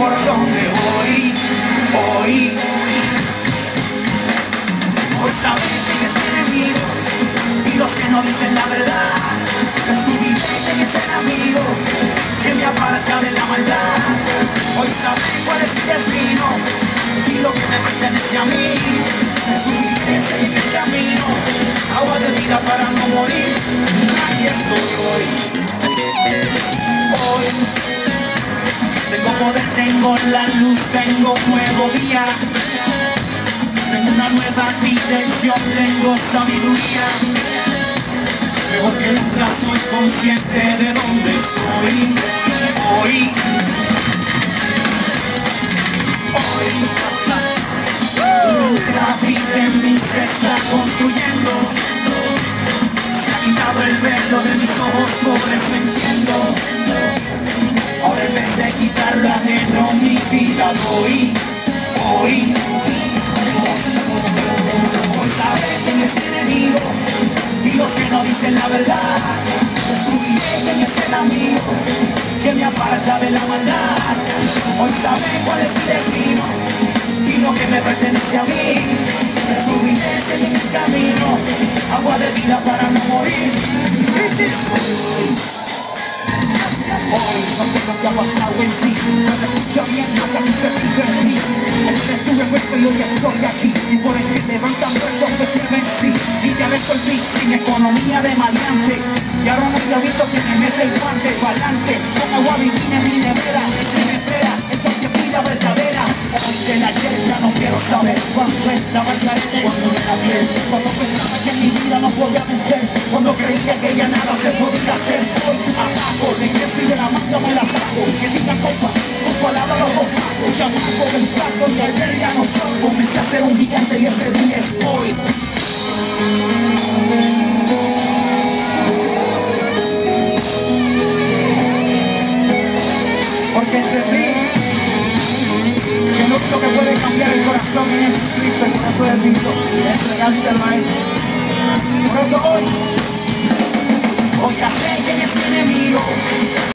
por dónde voy. Hoy saben quién es mi enemigo y los que no dicen la verdad. Descubriré quién es el amigo que me aparta de la maldad. Hoy saben cuál es mi destino y lo que me pertenece a mí. Descubriré ese en el camino, agua de vida para no morir. Aquí estoy hoy. Tengo poder, tengo la luz, tengo un nuevo día. Tengo una nueva dirección, tengo sabiduría. Mejor que nunca soy consciente de dónde estoy. Hoy la vida en mí se está construyendo. Se ha quitado el velo de mis ojos, por eso entiendo. Ahora en vez de quitarlo ajeno, mi vida doy. Hoy sabe quién es mi enemigo y los que no dicen la verdad. Descubriré quién es el amigo que me aparta de la maldad. Hoy sabe cuál es mi destino y lo que me pertenece a mí. Descubriré ese en el camino, agua de vida para no morir. Hoy no sé lo que ha pasado en ti, pero escucha bien lo que así se vive en mí. Ayer estuve muerto y hoy estoy aquí, y por el que levantan muertos me firme en sí. Y ya ves el beat sin economía de maleante, y ahora no te visto que me mete el guante pa'lante. Con agua divina en mi nevera, se me espera, entonces vida verdadera. Hoy del ayer ya no quiero saber cuánto es la margarita, cuando me la piel, cuando pensaba que en mi vida no podía vencer, cuando creía que ya nada se podía hacer. Hoy ataco, de que si de la manga me la saco, que diga copa, con palabras los opaco, chamaco del flaco y ayer ya no soy. Comencé a ser un gigante y ese día es hoy. Porque entendí que lo único que puede cambiar el corazón es Jesucristo, y por eso decido entregarse al Maestro. Por eso hoy ya sé quién es mi enemigo.